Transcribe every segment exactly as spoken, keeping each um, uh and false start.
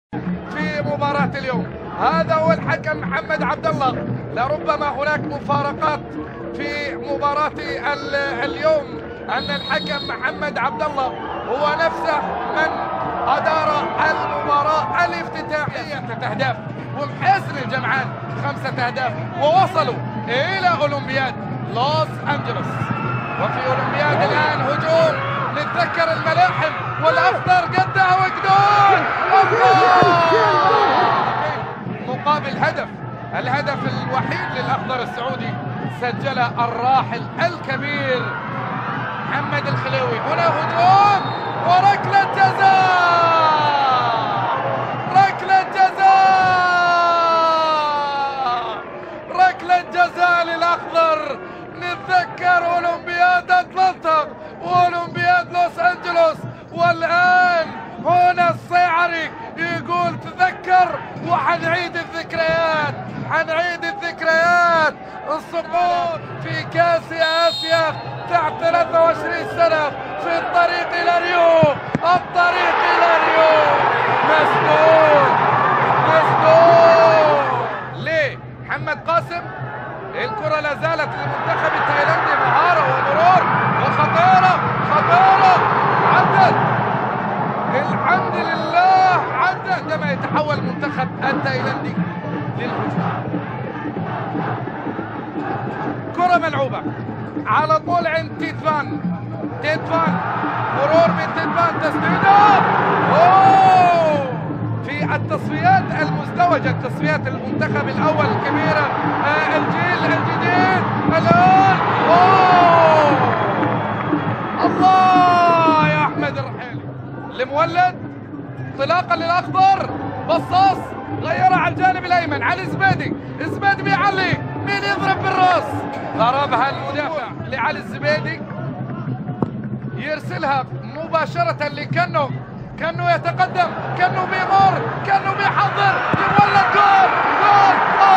في مباراة اليوم. هذا هو الحكم محمد عبد الله. لربما هناك مفارقات في مباراة اليوم، أن الحكم محمد عبد الله هو نفسه من أدار المباراة الافتتاحية. ستة أهداف ومحسن الجمعان خمسة أهداف، ووصلوا إلى أولمبياد لوس أنجلوس. وفي أولمبياد الآن هجوم، نتذكر الملاحم والأخضر قدها وجدون مقابل هدف. الهدف الوحيد للأخضر السعودي سجله الراحل الكبير محمد الخليوي. هنا هجوم وركلة جزاء، ركلة جزاء، ركلة جزاء للأخضر. نتذكر أولمبياد أتلانتا وأولمبياد لوس أنجلوس، والآن هنا الصيعري يقول تذكر، وحنعيد الذكريات، حنعيد الذكريات. الصعود في كأس آسيا تحت ثلاثة وعشرين سنة في الطريق إلى ريو، الطريق إلى ريو مسدود مسدود ليه محمد قاسم. الكرة لا زالت للمنتخب التايلاندي، مهارة ومرور وخطيرة خطيرة، عدت الحمد لله عدت. عندما يتحول المنتخب التايلاندي للهجوم، كرة ملعوبة على طول عند تيتفان، تيتفان مرور من تيتفان، تسديدة أوه في التصفيات المزدوجة، تصفيات المنتخب الأول الكبيرة، آه الجيل الجديد الآن. أوه الله يا أحمد الرحيلي لمولد، انطلاقا للأخضر، بصاص غيرها على الجانب الأيمن على الزبيدي، الزبيدي بيعلي، مين يضرب بالراس؟ ضربها المدافع لعلي الزبيدي، يرسلها مباشرة لكنو، كانه يتقدم، كانه بيمر، كانه بيحضر، يولد جول جول.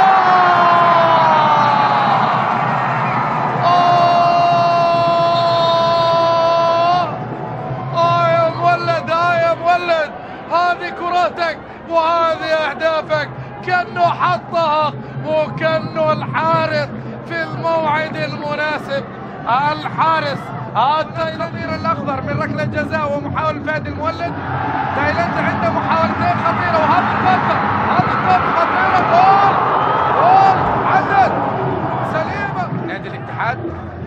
آه آه يا مولد، آه يا مولد، هذه كراتك وهذه أهدافك. كانه حطها وكانه الحارس في الموعد المناسب. الحارس التايلاندي الأخضر من ركلة جزاء ومحاولة فادي المولد. تايلاند عنده محاولتين خطيرة، وهذه الضربة، هذه الضربة خطيرة، جول جول عدت سليمة. نادي الاتحاد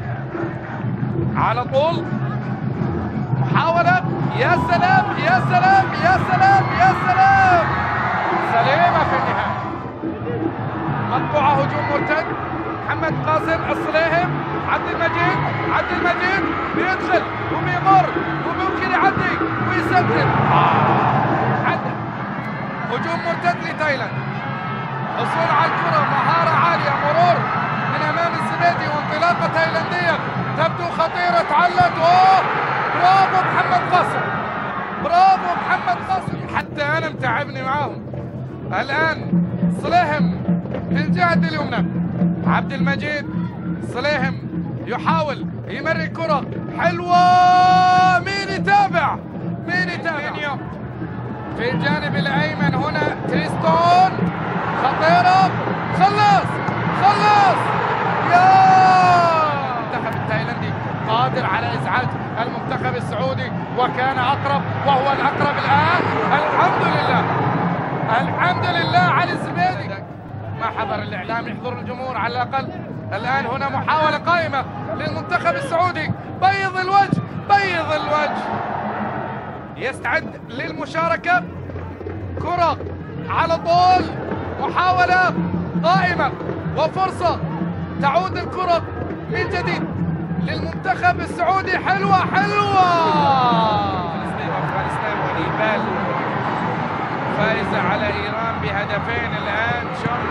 على طول محاولة، يا سلام يا سلام يا سلام يا سلام، سليمة في النهاية. مقطوعة هجوم مرتد، محمد قاسم الصليهم، عبد المجيد، عبد المجيد بيدخل وبيمر وممكن يعدي ويسدد. آه. عدى هجوم مرتد لتايلاند، حصول على الكرة، مهارة عالية، مرور من أمام الزبيدي، وانطلاقة تايلاندية تبدو خطيرة، تعلت. أوه برافو محمد قاسم، برافو محمد قاسم، حتى أنا متعبني معاهم. الآن صليهم في الجهة اليمنى، عبد المجيد، صليهم يحاول يمري كرة حلوة، مين يتابع؟ مين يتابع؟ في الجانب الأيمن هنا تريستون، خطيرة، خلص خلص يا المنتخب التايلاندي قادر على إزعاج المنتخب السعودي، وكان أقرب وهو الأقرب الآن. الحمد لله الحمد لله على الزبيدي. ما حضر الإعلام، يحضر الجمهور على الأقل. الآن هنا محاولة قائمة للمنتخب السعودي، بيض الوجه بيض الوجه، يستعد للمشاركة. كرة على طول، محاولة قائمة وفرصة، تعود الكرة من جديد للمنتخب السعودي. حلوة حلوة، أفغانستان ونيبال فائزة على إيران بهدفين الآن.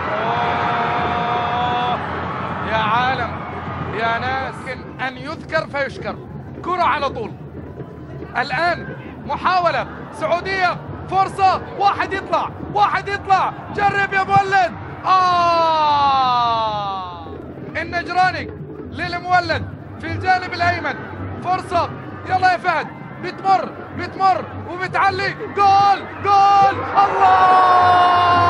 أوه يا عالم يا ناس، أن يذكر فيشكر. كرة على طول الآن، محاولة سعودية، فرصة، واحد يطلع واحد يطلع، جرب يا مولد. آه النجراني للمولد في الجانب الأيمن، فرصة، يلا يا فهد بتمر بتمر وبتعلي. جول جول. الله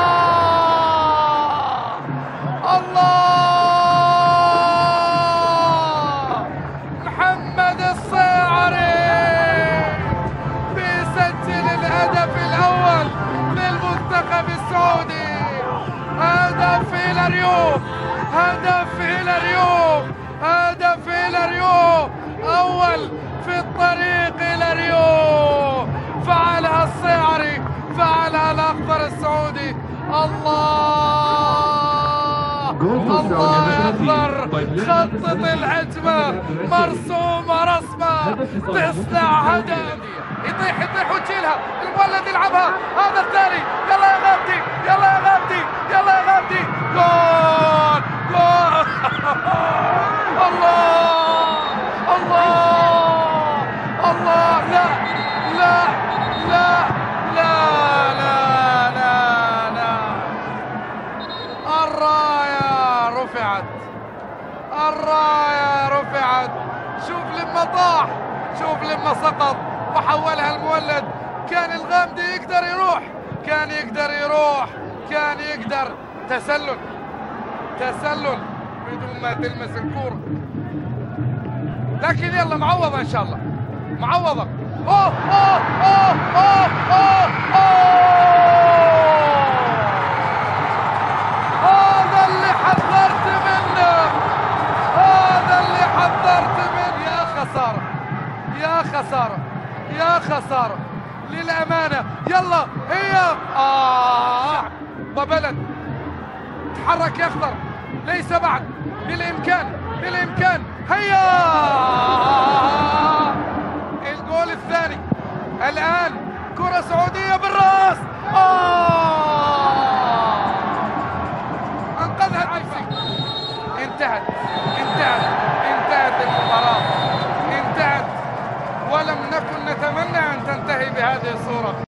الله. محمد الصيعري بيسجل الهدف الأول للمنتخب السعودي. هدف إلى ريو، هدف إلى ريو، هدف إلى ريو، أول في الطريق إلى ريو. فعلها الصيعري، فعلها الأخضر السعودي. الله الله يا أخضر، خطط الهجمة مرسومة رسمة، تصنع هدف. يطيح يطيح وتشيلها المولد يلعبها. هذا الثاني. يلا يا غابتي، يلا يا غابتي، يلا يا غابتي. جول جول. الله الله الله. لا لا لا لا لا لا لا. الراية رفعت، الراية رفعت. شوف لما طاح، شوف لما سقط وحولها المولد. كان الغامدي يقدر يروح، كان يقدر يروح، كان يقدر. تسلل تسلل بدون ما تلمس الكورة، لكن يلا معوضة ان شاء الله، معوضة. اوه اوه اوه اوه اوه اوه. هذا اللي حذرت منه، هذا اللي حذرت منه. يا خسارة، يا خسارة، يا خسارة للأمانة. يلا هي آه وبلد. تحرك يا أخضر، ليس بعد. بالإمكان، بالإمكان. هيا الجول الثاني الآن. كرة سعودية بالرأس. آه أنقذها العكسي. انتهت انتهت انتهت المباراة، انتهت. ولم نكن نتمنى أن تنتهي بهذه الصورة.